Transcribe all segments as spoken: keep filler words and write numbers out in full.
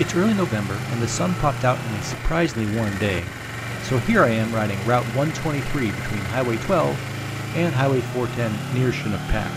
It's early November and the sun popped out on a surprisingly warm day, so here I am riding Route one twenty-three between Highway twelve and Highway four ten near Chinook Pass.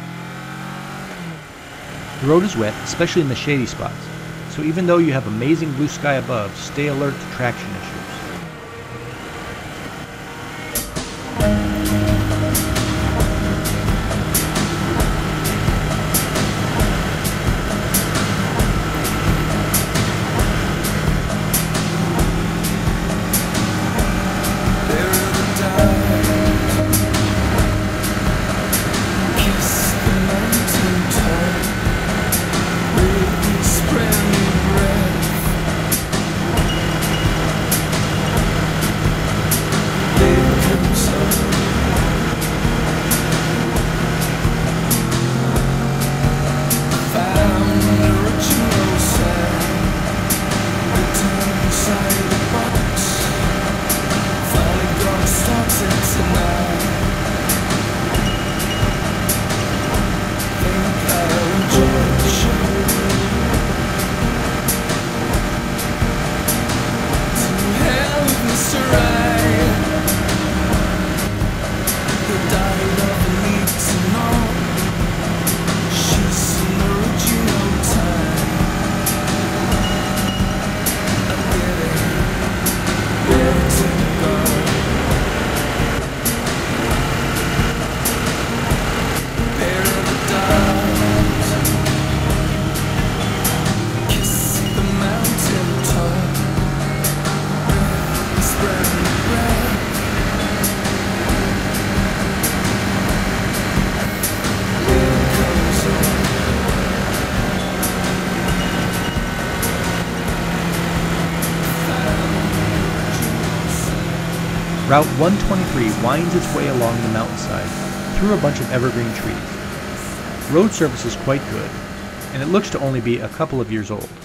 The road is wet, especially in the shady spots, so even though you have amazing blue sky above, stay alert to traction issues. Route one twenty-three winds its way along the mountainside through a bunch of evergreen trees. Road surface is quite good, and it looks to only be a couple of years old.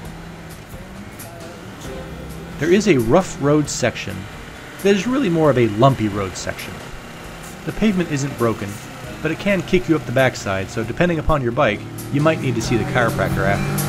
There is a rough road section that is really more of a lumpy road section. The pavement isn't broken, but it can kick you up the backside, so depending upon your bike, you might need to see the chiropractor after.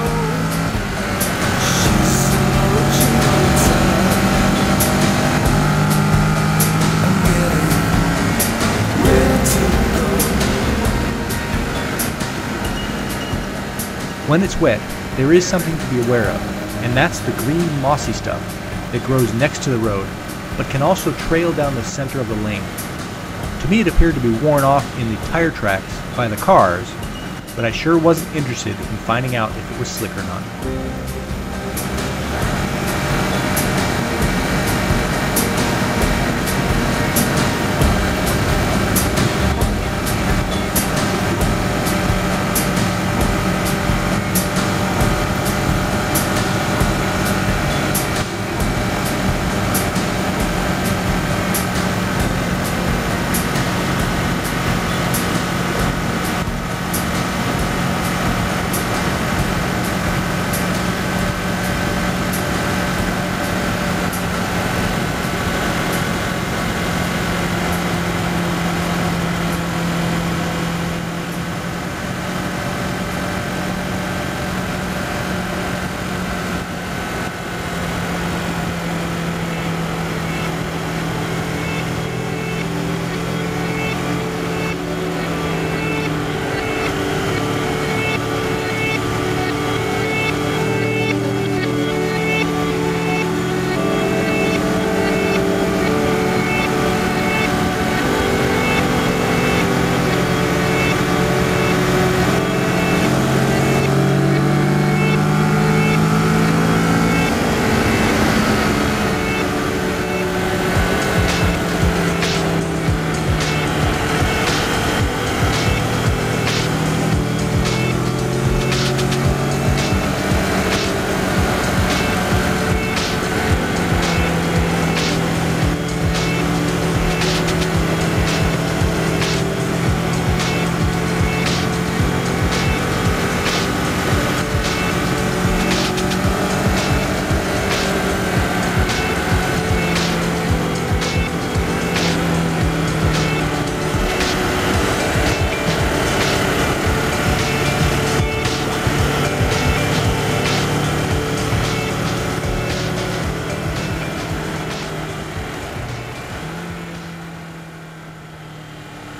When it's wet, there is something to be aware of, and that's the green mossy stuff that grows next to the road, but can also trail down the center of the lane. To me, it appeared to be worn off in the tire tracks by the cars, but I sure wasn't interested in finding out if it was slick or not.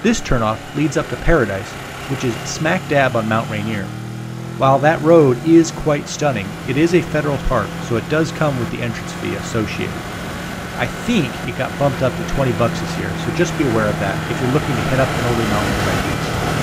This turnoff leads up to Paradise, which is smack dab on Mount Rainier. While that road is quite stunning, it is a federal park, so it does come with the entrance fee associated. I think it got bumped up to twenty bucks this year, so just be aware of that if you're looking to head up an Northern Mountain trekking.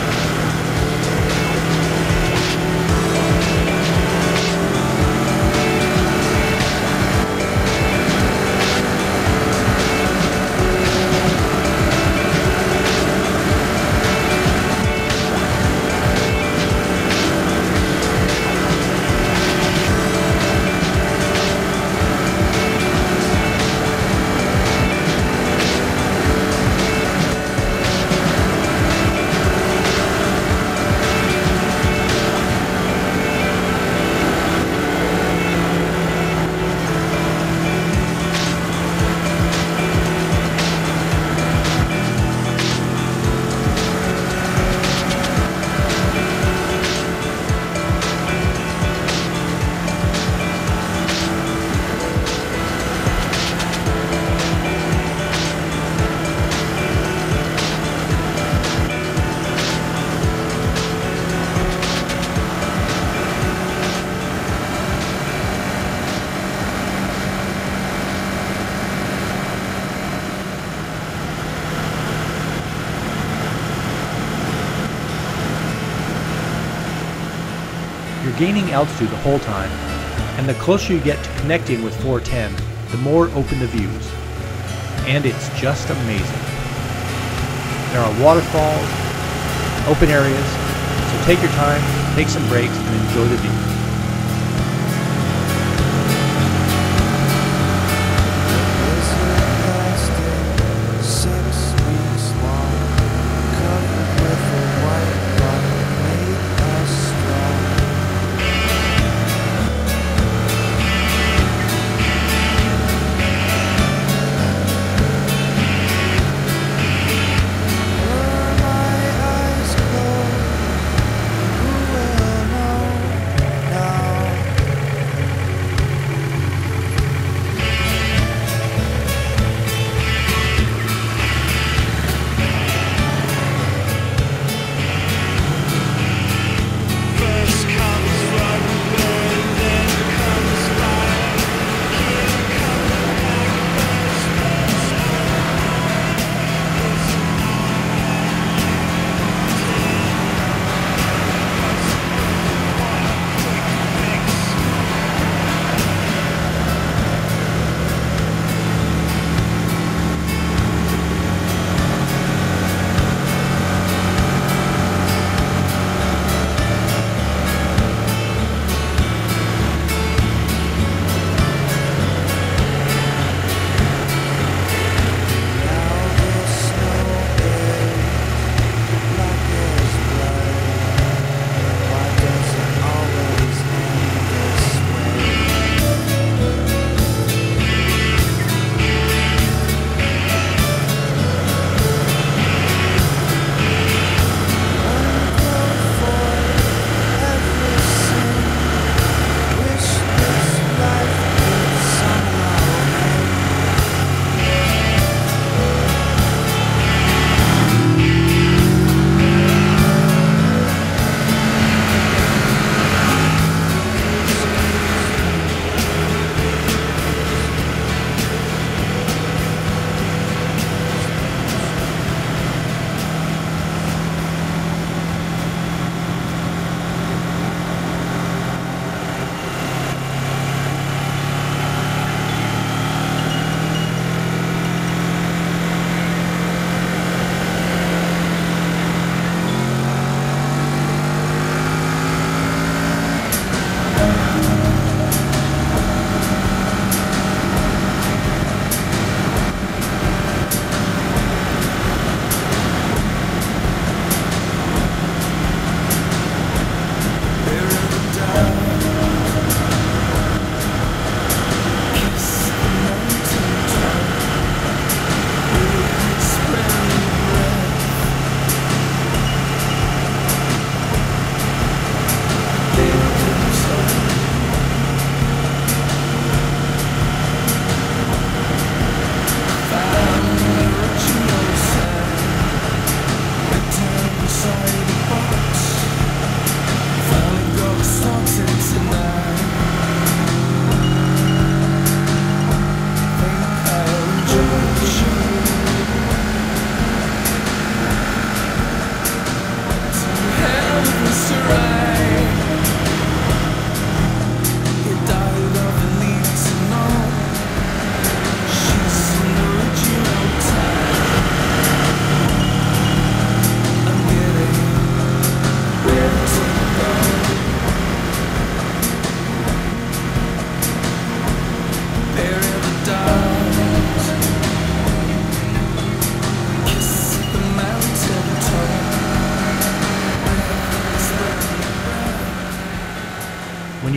You're gaining altitude the whole time, and the closer you get to connecting with four ten, the more open the views. And it's just amazing. There are waterfalls, open areas, so take your time, take some breaks, and enjoy the view.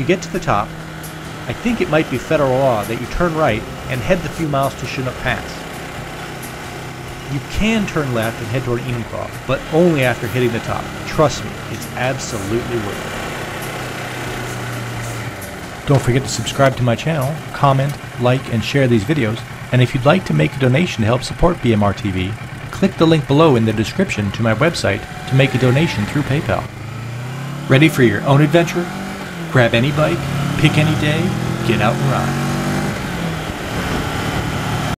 get to the top, I think it might be federal law that you turn right and head the few miles to Chinook Pass. You can turn left and head toward Enumclaw, but only after hitting the top. Trust me, it's absolutely worth it. Don't forget to subscribe to my channel, comment, like, and share these videos, and if you'd like to make a donation to help support B M R T V, click the link below in the description to my website to make a donation through PayPal. Ready for your own adventure? Grab any bike, pick any day, get out and ride.